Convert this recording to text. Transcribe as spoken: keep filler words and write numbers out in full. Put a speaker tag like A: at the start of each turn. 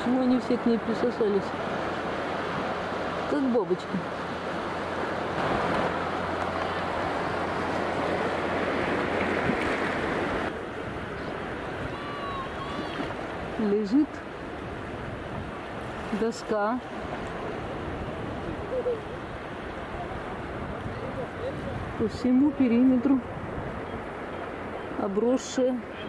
A: Почему они все к ней присосались? Как бабочки. Лежит доска. По всему периметру обросшая